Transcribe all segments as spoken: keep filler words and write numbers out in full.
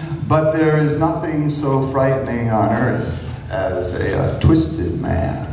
But there is nothing so frightening on earth as a, a twisted man.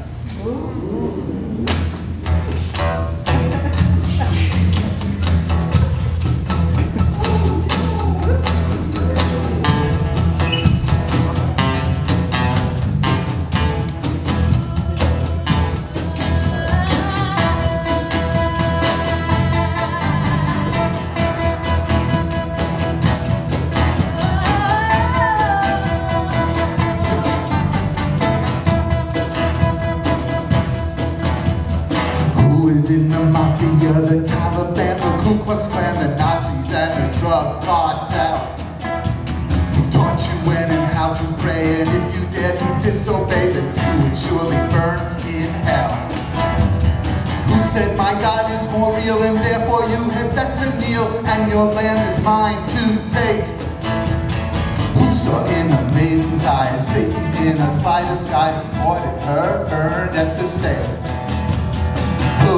In the Mafia, the Taliban, the Ku Klux Klan, the Nazis, and the drug cartel, who taught you when and how to pray, and if you dare to disobey, then you would surely burn in hell. Who said my God is more real, and therefore you had better kneel, and your land is mine to take? Who saw in a maiden's eyes Satan in a sly disguise, and ordered her burned at the stake? Who?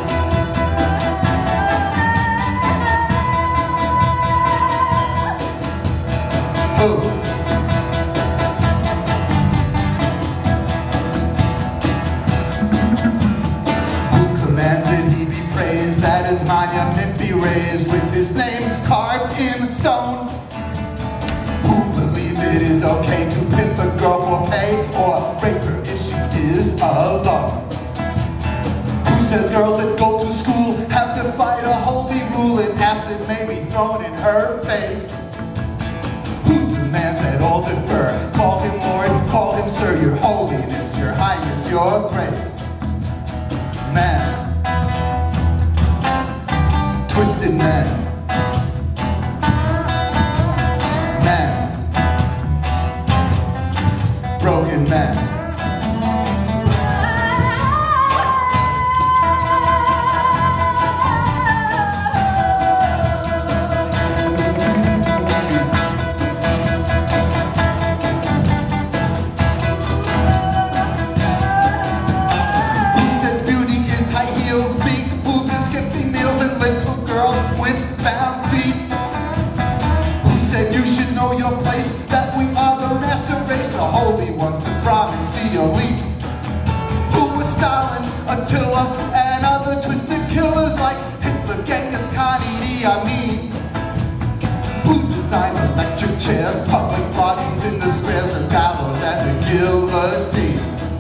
Who? Who commands that he be praised, that his monument be raised with his name carved in stone? Who believes it is okay to pimp a girl for pay or rape her if she is alone? Says girls that go to school have to fight a holy rule and acid may be thrown in her face? Who demands that all defer? Call him Lord, call him Sir, your holiness, your highness, your grace. Man. Twisted man. Man. Broken man. Your place, that we are the master race, the holy ones, the Brahmins, the elite. Who was Stalin, Attila, and other twisted killers like Hitler, Genghis Khan, Idi Amin? Who designed electric chairs, public floggings in the squares, the gallows, and the guillotine?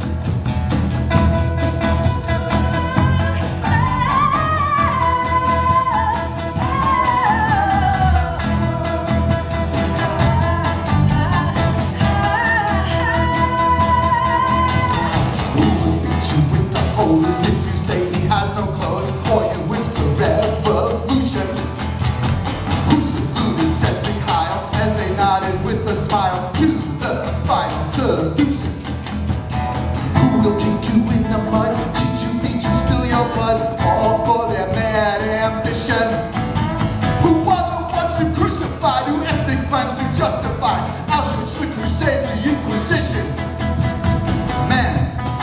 If you say he has no clothes, or you whisper revolution. Who saluted Setzi Heil as they nodded with a smile to the final solution? Who will kick you in the mud, cheat you, beat you, spill your blood, all for their mad ambition? Who are the ones who crucified, who ethnic cleansed, who justified Auschwitz, the Crusades, the Inquisition? Man.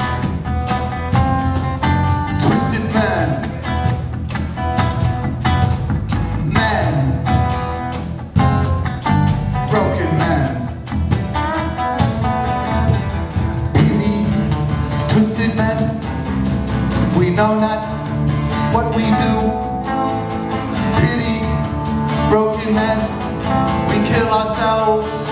Man. Man. Broken man. Really twisted man. We know not what we do. Pity, broken man. We kill ourselves.